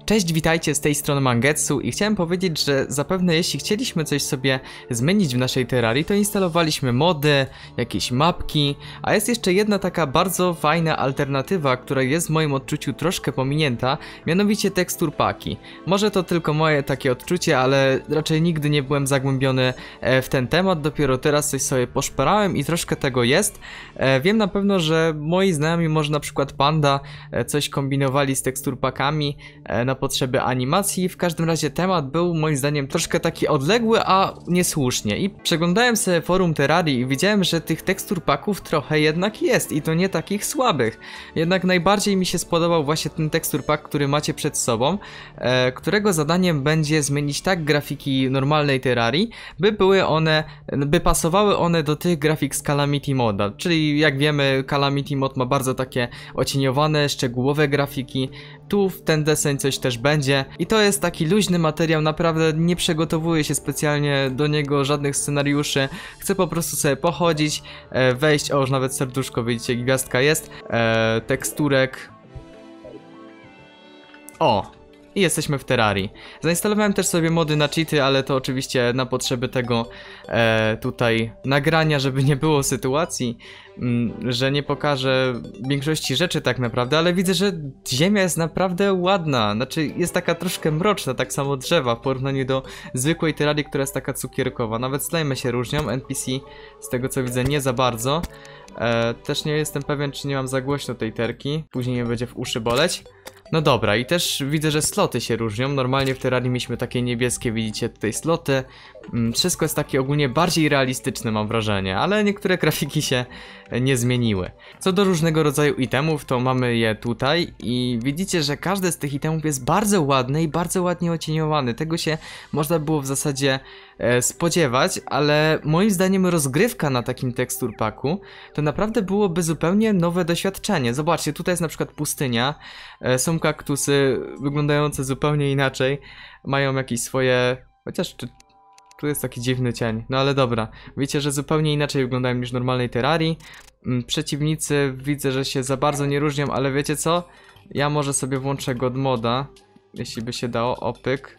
Cześć, witajcie, z tej strony Mangetsu i chciałem powiedzieć, że zapewne jeśli chcieliśmy coś sobie zmienić w naszej Terrarii, to instalowaliśmy mody, jakieś mapki, a jest jeszcze jedna taka bardzo fajna alternatywa, która jest w moim odczuciu troszkę pominięta, mianowicie tekstur paki. Może to tylko moje takie odczucie, ale raczej nigdy nie byłem zagłębiony w ten temat, dopiero teraz coś sobie poszperałem i troszkę tego jest. Wiem na pewno, że moi znajomi, może na przykład Panda, coś kombinowali z tekstur pakami na potrzeby animacji. W każdym razie temat był moim zdaniem troszkę taki odległy, a niesłusznie. I przeglądałem sobie forum Terrarii i widziałem, że tych tekstur paków trochę jednak jest i to nie takich słabych. Jednak najbardziej mi się spodobał właśnie ten tekstur pak, który macie przed sobą, którego zadaniem będzie zmienić tak grafiki normalnej Terrarii, by pasowały one do tych grafik z Calamity Moda. Czyli jak wiemy, Calamity Mod ma bardzo takie ocieniowane, szczegółowe grafiki. Tu w ten deseń coś też będzie i to jest taki luźny materiał, naprawdę nie przygotowuję się specjalnie do niego żadnych scenariuszy, chcę po prostu sobie pochodzić, wejść, o już nawet serduszko, widzicie, gwiazdka jest, teksturek, o! I jesteśmy w Terrarii. Zainstalowałem też sobie mody na cheaty, ale to oczywiście na potrzeby tego tutaj nagrania, żeby nie było sytuacji, że nie pokażę większości rzeczy tak naprawdę, ale widzę, że ziemia jest naprawdę ładna, znaczy jest taka troszkę mroczna, tak samo drzewa w porównaniu do zwykłej Terrarii, która jest taka cukierkowa. Nawet slajmy się różnią, NPC z tego co widzę nie za bardzo. Też nie jestem pewien, czy nie mam za głośno tej terki, później mnie będzie w uszy boleć. No dobra, i też widzę, że sloty się różnią. Normalnie w Terrarii mieliśmy takie niebieskie, widzicie tutaj sloty. Wszystko jest takie ogólnie bardziej realistyczne, mam wrażenie, ale niektóre grafiki się nie zmieniły. Co do różnego rodzaju itemów, to mamy je tutaj i widzicie, że każdy z tych itemów jest bardzo ładny i bardzo ładnie ocieniowany. Tego się można było w zasadzie spodziewać, ale moim zdaniem rozgrywka na takim tekstur paku to naprawdę byłoby zupełnie nowe doświadczenie. Zobaczcie, tutaj jest na przykład pustynia, są kaktusy wyglądające zupełnie inaczej, mają jakieś swoje, chociaż tu jest taki dziwny cień, no ale dobra, wiecie, że zupełnie inaczej wyglądają niż w normalnej Terrarii. Przeciwnicy widzę, że się za bardzo nie różnią, ale wiecie co? Ja może sobie włączę God Moda, jeśli by się dało, opyk.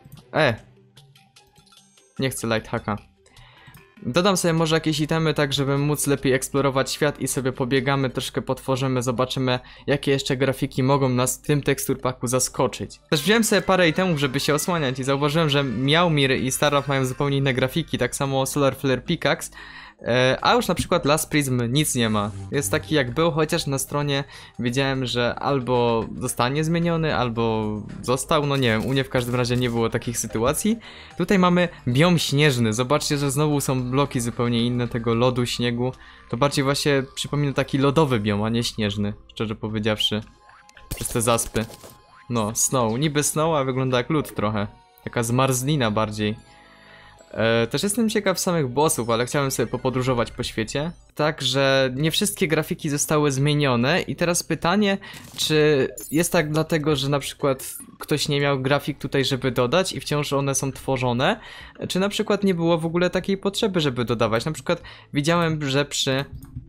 Nie chcę light hacka. Dodam sobie może jakieś itemy, tak żeby móc lepiej eksplorować świat i sobie pobiegamy, troszkę potworzymy, zobaczymy jakie jeszcze grafiki mogą nas w tym tekstur paku zaskoczyć. Też wziąłem sobie parę itemów, żeby się osłaniać i zauważyłem, że Miaumir i Staraf mają zupełnie inne grafiki, tak samo Solar Flare Pickaxe. A już na przykład Last Prism nic nie ma. Jest taki jak był, chociaż na stronie wiedziałem, że albo zostanie zmieniony, albo został, no nie wiem, u mnie w każdym razie nie było takich sytuacji. Tutaj mamy biom śnieżny, zobaczcie, że znowu są bloki zupełnie inne tego lodu, śniegu. To bardziej właśnie przypomina taki lodowy biom, a nie śnieżny, szczerze powiedziawszy. Przez te zaspy. No, snow, niby snow, a wygląda jak lód trochę. Taka zmarzlina bardziej. Też jestem ciekaw samych bossów, ale chciałem sobie popodróżować po świecie. Także nie wszystkie grafiki zostały zmienione i teraz pytanie, czy jest tak dlatego, że na przykład ktoś nie miał grafik tutaj, żeby dodać i wciąż one są tworzone, czy na przykład nie było w ogóle takiej potrzeby, żeby dodawać. Na przykład widziałem, że przy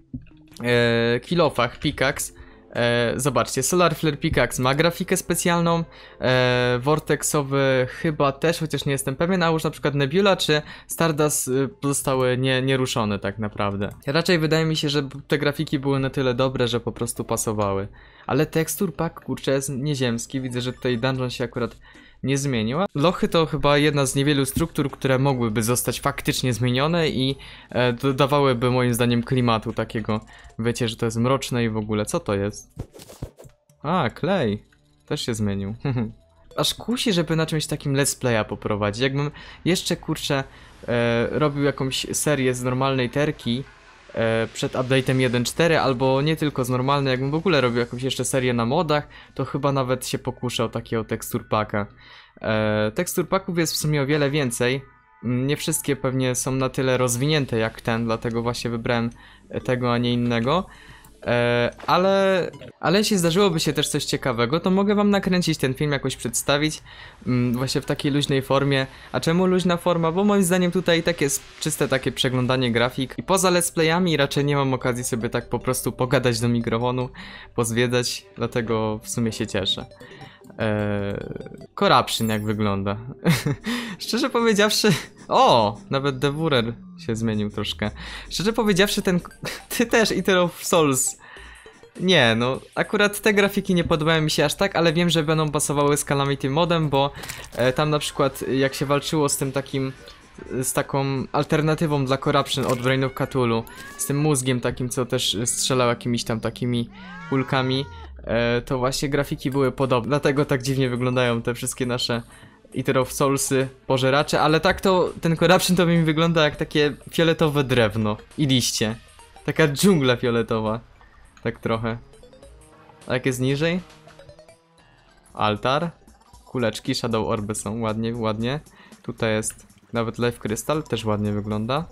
kill-offach Pickaxe, zobaczcie, Solar Flare Pickaxe ma grafikę specjalną, Vortexowy chyba też, chociaż nie jestem pewien, a już na przykład Nebula czy Stardust zostały nieruszone tak naprawdę. Raczej wydaje mi się, że te grafiki były na tyle dobre, że po prostu pasowały. Ale tekstur pack, kurczę, jest nieziemski, widzę, że tutaj dungeon się akurat nie zmienił. Lochy to chyba jedna z niewielu struktur, które mogłyby zostać faktycznie zmienione i dodawałyby moim zdaniem klimatu takiego. Wiecie, że to jest mroczne i w ogóle. Co to jest? A, klej. Też się zmienił. Aż kusi, żeby na czymś takim let's playa poprowadzić. Jakbym jeszcze, kurczę, robił jakąś serię z normalnej terki przed update'em 1.4, albo nie tylko z normalnej, jakbym w ogóle robił jakąś jeszcze serię na modach, to chyba nawet się pokuszę o takiego tekstur packa. Tekstur packów jest w sumie o wiele więcej. Nie wszystkie pewnie są na tyle rozwinięte jak ten, dlatego właśnie wybrałem tego, a nie innego. Ale jeśli zdarzyłoby się też coś ciekawego, to mogę wam nakręcić ten film, jakoś przedstawić właśnie w takiej luźnej formie. A czemu luźna forma? Bo moim zdaniem tutaj tak jest czyste takie przeglądanie grafik i poza let's playami raczej nie mam okazji sobie tak po prostu pogadać do mikrofonu, pozwiedzać, dlatego w sumie się cieszę. Corruption jak wygląda. Szczerze powiedziawszy... O! Nawet Devourer się zmienił troszkę. Szczerze powiedziawszy ty też Eater of Souls. Nie, no akurat te grafiki nie podobają mi się aż tak, ale wiem, że będą pasowały z Calamity modem, bo tam na przykład jak się walczyło z tym takim... z taką alternatywą dla Corruption od Brain of Cthulhu, z tym mózgiem takim, co też strzelał jakimiś tam takimi kulkami, to właśnie grafiki były podobne, dlatego tak dziwnie wyglądają te wszystkie nasze Eater of Soulsy, pożeracze, ale tak to ten Corruption to mi wygląda jak takie fioletowe drewno i liście, taka dżungla fioletowa, tak trochę. A jak jest niżej? Altar, kuleczki, Shadow Orby są, ładnie, ładnie, tutaj jest nawet Life Crystal, też ładnie wygląda.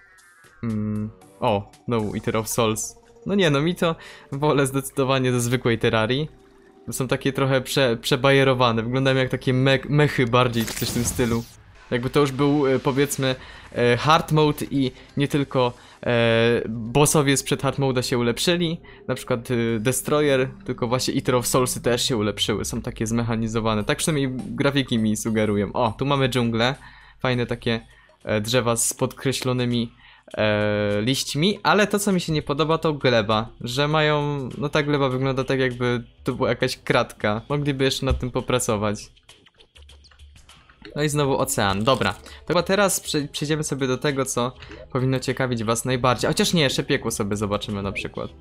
O, no Eater of Souls. No nie, no mi to wolę zdecydowanie do zwykłej Terrarii. To są takie trochę przebajerowane, wyglądają jak takie mechy bardziej, czy coś w tym stylu. Jakby to już był, powiedzmy, hard mode i nie tylko bossowie sprzed hard mode'a się ulepszyli, na przykład Destroyer, tylko właśnie Eater of Soulsy też się ulepszyły, są takie zmechanizowane. Tak przynajmniej grafiki mi sugerują. O, tu mamy dżunglę. Fajne takie drzewa z podkreślonymi liśćmi, ale to co mi się nie podoba to gleba, że mają, no ta gleba wygląda tak jakby to była jakaś kratka, mogliby jeszcze nad tym popracować. No i znowu ocean, dobra, to chyba teraz przejdziemy sobie do tego co powinno ciekawić was najbardziej, chociaż nie, jeszcze piekło sobie zobaczymy na przykład.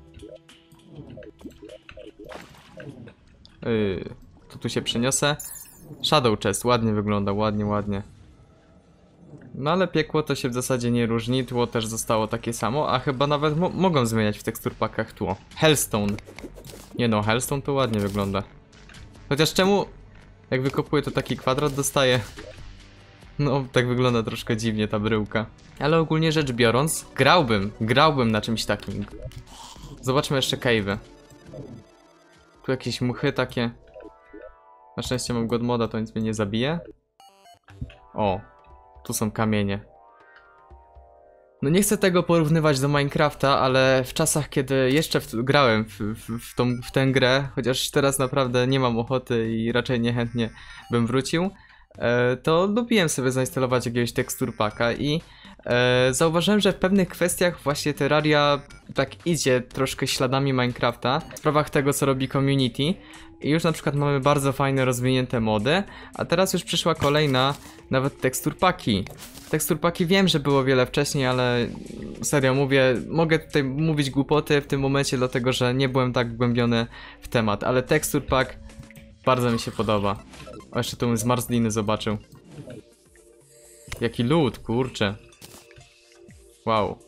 To tu się przeniosę. Shadow Chest, ładnie wygląda, ładnie, ładnie. No ale piekło to się w zasadzie nie różni, tło też zostało takie samo, a chyba nawet mogą zmieniać w teksturpakach tło. Hellstone. Nie no, Hellstone to ładnie wygląda. Chociaż czemu, jak wykopuję to taki kwadrat dostaje? No, tak wygląda troszkę dziwnie ta bryłka. Ale ogólnie rzecz biorąc, grałbym na czymś takim. Zobaczmy jeszcze cave'y. Tu jakieś muchy takie. Na szczęście mam God moda, to nic mnie nie zabije. O. Tu są kamienie. No nie chcę tego porównywać do Minecrafta, ale w czasach, kiedy jeszcze grałem w tę grę, chociaż teraz naprawdę nie mam ochoty i raczej niechętnie bym wrócił, to lubiłem sobie zainstalować jakiegoś teksturpaka i zauważyłem, że w pewnych kwestiach właśnie Terraria tak idzie troszkę śladami Minecrafta w sprawach tego, co robi community. I już na przykład mamy bardzo fajne, rozwinięte mody, a teraz już przyszła kolejna, nawet teksturpaki. Teksturpaki wiem, że było wiele wcześniej, ale serio mówię, mogę tutaj mówić głupoty w tym momencie, dlatego że nie byłem tak wgłębiony w temat, ale teksturpak bardzo mi się podoba. O, jeszcze tu zmarzliny zobaczył. Jaki lód, kurczę. Wow.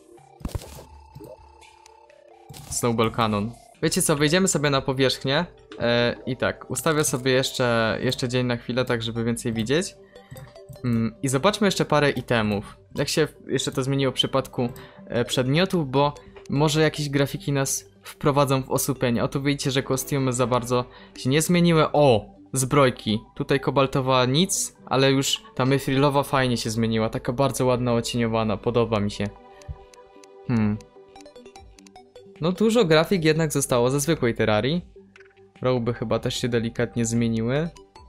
Snowball Cannon. Wiecie co, wejdziemy sobie na powierzchnię i tak, ustawię sobie jeszcze dzień na chwilę, tak żeby więcej widzieć. I zobaczmy jeszcze parę itemów. Jak się jeszcze to zmieniło w przypadku przedmiotów, bo może jakieś grafiki nas wprowadzą w osłupienie. Oto widzicie, że kostiumy za bardzo się nie zmieniły. O! Zbrojki. Tutaj kobaltowa nic, ale już ta myfrilowa fajnie się zmieniła. Taka bardzo ładna, ocieniowana. Podoba mi się. No dużo grafik jednak zostało ze zwykłej Terrarii. Roby chyba też się delikatnie zmieniły.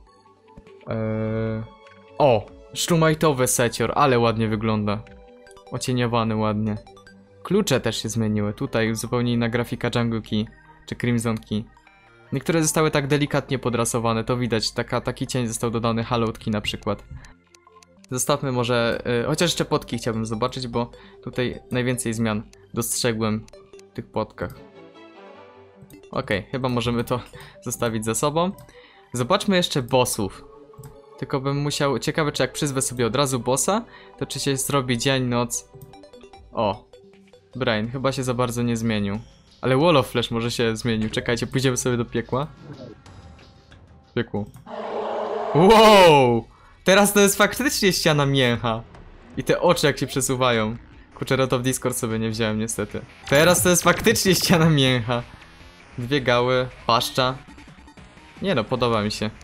O! Sztrumajtowy secior, ale ładnie wygląda. Ocieniowany ładnie. Klucze też się zmieniły. Tutaj zupełnie inna grafika Jungle Key czy Crimson Key. Niektóre zostały tak delikatnie podrasowane, to widać. Taki cień został dodany, Hallowed Key na przykład. Zostawmy może... chociaż jeszcze płotki chciałbym zobaczyć, bo tutaj najwięcej zmian dostrzegłem w tych płotkach. Okej, chyba możemy to zostawić za sobą. Zobaczmy jeszcze bossów. Tylko bym musiał... Ciekawe, czy jak przyzwę sobie od razu bossa, to czy się zrobi dzień, noc... O! Brain chyba się za bardzo nie zmienił. Ale Wall of Flesh może się zmienił. Czekajcie, pójdziemy sobie do piekła. Piekło. Wow! Teraz to jest faktycznie ściana mięcha. I te oczy jak się przesuwają. Kurczę, Rot of Discord sobie nie wziąłem niestety. Teraz to jest faktycznie ściana mięcha. Dwie gały, paszcza. Nie no, podoba mi się.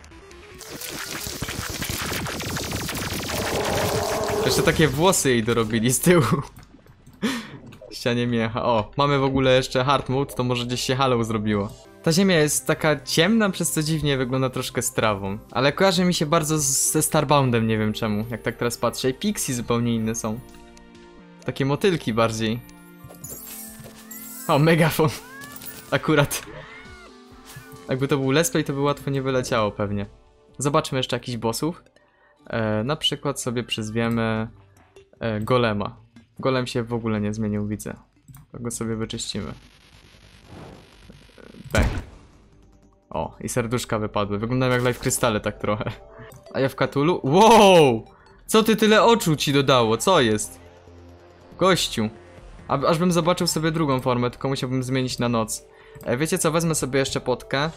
Jeszcze takie włosy jej dorobili z tyłu. Ścianie mięcha. O, mamy w ogóle jeszcze hard mode, to może gdzieś się Halo zrobiło. Ta ziemia jest taka ciemna, przez co dziwnie wygląda troszkę z trawą. Ale kojarzy mi się bardzo ze Starboundem, nie wiem czemu, jak tak teraz patrzę. I Pixie zupełnie inne są. Takie motylki bardziej. O, megafon. Akurat. Jakby to był let's play, to by łatwo nie wyleciało pewnie. Zobaczmy jeszcze jakichś bossów. Na przykład sobie przyzwiemy Golema. Golem się w ogóle nie zmienił, widzę. To go sobie wyczyścimy. Bang. O, i serduszka wypadły. Wyglądają jak live krystale tak trochę. A ja w Cthulhu? Wow! Co ty tyle oczu ci dodało? Co jest? Gościu. Aż bym zobaczył sobie drugą formę, tylko musiałbym zmienić na noc. Wiecie co? Wezmę sobie jeszcze potkę.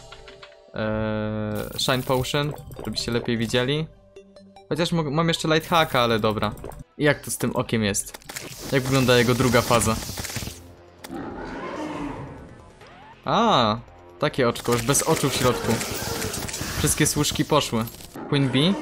Shine Potion, żebyście lepiej widzieli. Chociaż mam jeszcze Light Hacka, ale dobra. I jak to z tym okiem jest? Jak wygląda jego druga faza? A, takie oczko, już bez oczu w środku. Wszystkie służki poszły. Queen Bee.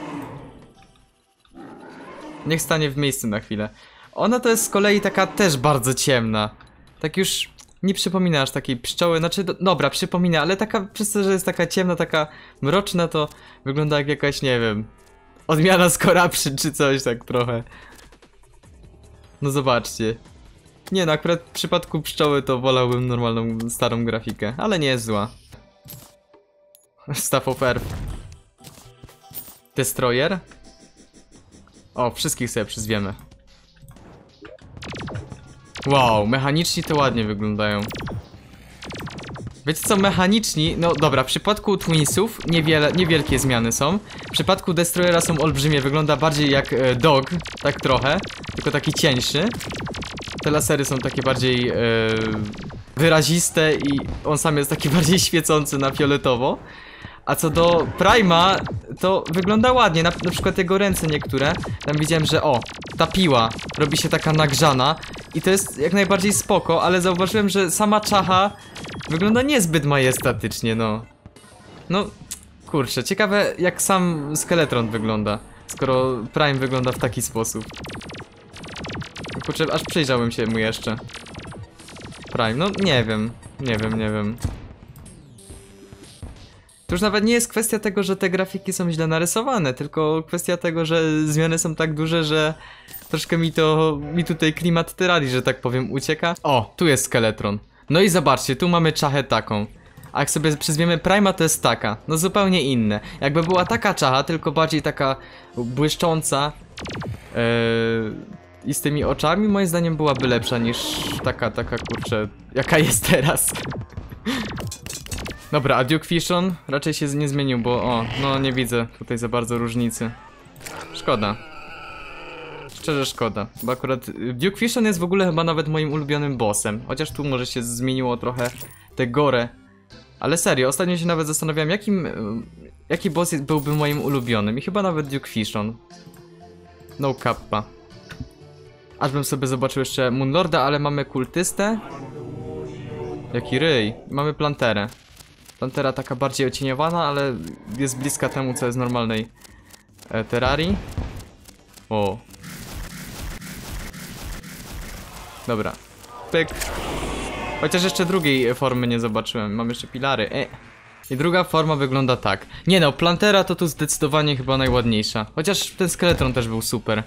Niech stanie w miejscu na chwilę. Ona to jest z kolei taka też bardzo ciemna. Tak już nie przypomina aż takiej pszczoły, znaczy, dobra, przypomina, ale taka, przez to, że jest taka ciemna, taka mroczna, to wygląda jak jakaś, nie wiem, odmiana z Corruption czy coś tak trochę. No zobaczcie. Nie no, akurat w przypadku pszczoły to wolałbym normalną, starą grafikę, ale nie jest zła. Staff of Earth. Destroyer. O, wszystkich sobie przyzwiemy. Wow, mechaniczni to ładnie wyglądają. Wiecie co, mechaniczni, no dobra, w przypadku Twinsów niewielkie zmiany są. W przypadku Destroyera są olbrzymie, wygląda bardziej jak Dog, tak trochę, tylko taki cieńszy. Te lasery są takie bardziej wyraziste i on sam jest taki bardziej świecący na fioletowo. A co do Prima, to wygląda ładnie, na przykład jego ręce niektóre. Tam widziałem, że o, ta piła robi się taka nagrzana i to jest jak najbardziej spoko, ale zauważyłem, że sama czacha wygląda niezbyt majestatycznie, no. No, kurczę, ciekawe jak sam Skeletron wygląda, skoro Prime wygląda w taki sposób. Kurczę, aż przyjrzałem się mu jeszcze. Prime, no nie wiem. To już nawet nie jest kwestia tego, że te grafiki są źle narysowane, tylko kwestia tego, że zmiany są tak duże, że troszkę mi tutaj klimat Terrarii, że tak powiem, ucieka. O, tu jest Skeletron. No i zobaczcie, tu mamy czachę taką. A jak sobie przyzwiemy Prima, to jest taka. No zupełnie inne. Jakby była taka czacha, tylko bardziej taka błyszcząca i z tymi oczami, moim zdaniem byłaby lepsza niż taka kurczę, jaka jest teraz. Dobra, a Duke Fishon raczej się nie zmienił, bo o, no nie widzę tutaj za bardzo różnicy. Szkoda. Szczerze szkoda, bo akurat Duke Fishon jest w ogóle chyba nawet moim ulubionym bossem. Chociaż tu może się zmieniło trochę te gore. Ale serio, ostatnio się nawet zastanawiałem, jaki boss byłby moim ulubionym. I chyba nawet Duke Fishon. No kappa. Aż bym sobie zobaczył jeszcze Moonlorda, ale mamy kultystę. Jaki ryj. Mamy Planterę. Plantera taka bardziej ocieniowana, ale jest bliska temu, co jest w normalnej Terrarii. O. Dobra. Pyk. Chociaż jeszcze drugiej formy nie zobaczyłem. Mam jeszcze pilary. I druga forma wygląda tak. Nie no, Plantera to tu zdecydowanie chyba najładniejsza. Chociaż ten Skeletron też był super.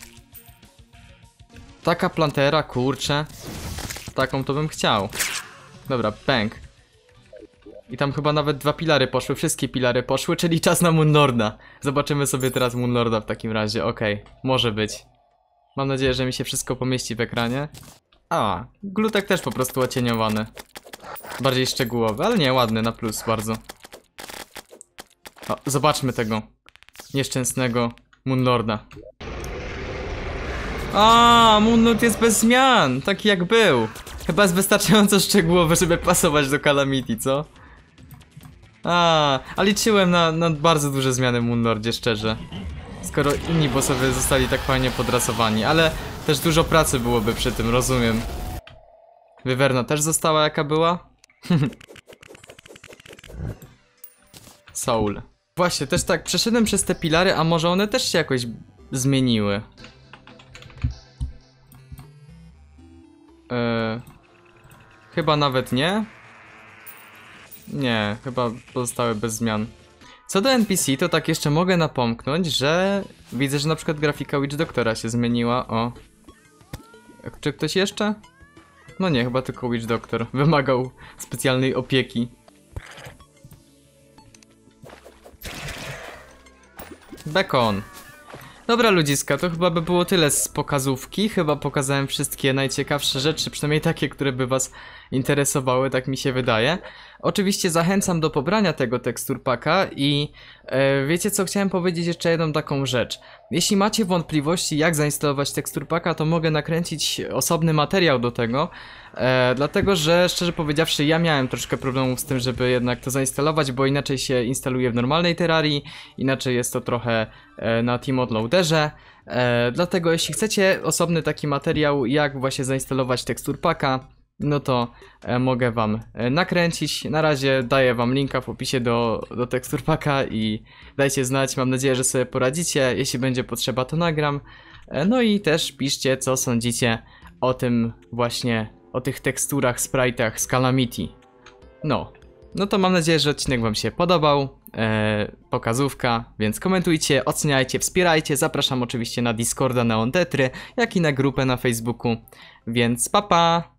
Taka Plantera, kurczę. Taką to bym chciał. Dobra, bang. I tam chyba nawet 2 pilary poszły, wszystkie pilary poszły, czyli czas na Moonlorda. Zobaczymy sobie teraz Moonlorda w takim razie, okej, może być. Mam nadzieję, że mi się wszystko pomieści w ekranie. A, glutek też po prostu ocieniowany. Bardziej szczegółowy, ale nie, ładny, na plus bardzo. O, zobaczmy tego nieszczęsnego Moonlorda. A, Moonlord jest bez zmian, taki jak był. Chyba jest wystarczająco szczegółowy, żeby pasować do Calamity, co? A liczyłem na bardzo duże zmiany w Moonlordzie, szczerze. Skoro inni bossowie zostali tak fajnie podrasowani, ale też dużo pracy byłoby przy tym, rozumiem. Wyverna też została jaka była? Soul. Właśnie, też tak, przeszedłem przez te pilary, a może one też się jakoś zmieniły? Chyba nawet nie. Nie, chyba pozostały bez zmian. Co do NPC, to tak jeszcze mogę napomknąć, że widzę, że na przykład grafika Witch Doctora się zmieniła, o. Czy ktoś jeszcze? No nie, chyba tylko Witch Doctor wymagał specjalnej opieki. Bacon. Dobra ludziska, to chyba by było tyle z pokazówki. Chyba pokazałem wszystkie najciekawsze rzeczy, przynajmniej takie, które by was interesowały, tak mi się wydaje. Oczywiście zachęcam do pobrania tego tekstur packa i wiecie co, chciałem powiedzieć jeszcze jedną taką rzecz. Jeśli macie wątpliwości jak zainstalować tekstur packa, to mogę nakręcić osobny materiał do tego. Dlatego, że szczerze powiedziawszy ja miałem troszkę problemów z tym, żeby jednak to zainstalować, bo inaczej się instaluje w normalnej Terrarii, inaczej jest to trochę na Teamod Loaderze. Dlatego jeśli chcecie osobny taki materiał jak właśnie zainstalować tekstur packa, no to mogę wam nakręcić. Na razie daję wam linka w opisie do tekstur packa i dajcie znać, mam nadzieję, że sobie poradzicie. Jeśli będzie potrzeba, to nagram. No i też piszcie, co sądzicie o tym właśnie, o tych teksturach, sprite'ach z Calamity. No to mam nadzieję, że odcinek wam się podobał. Pokazówka, więc komentujcie, oceniajcie, wspierajcie. Zapraszam oczywiście na Discorda Neon Tetry, jak i na grupę na Facebooku. Więc pa pa!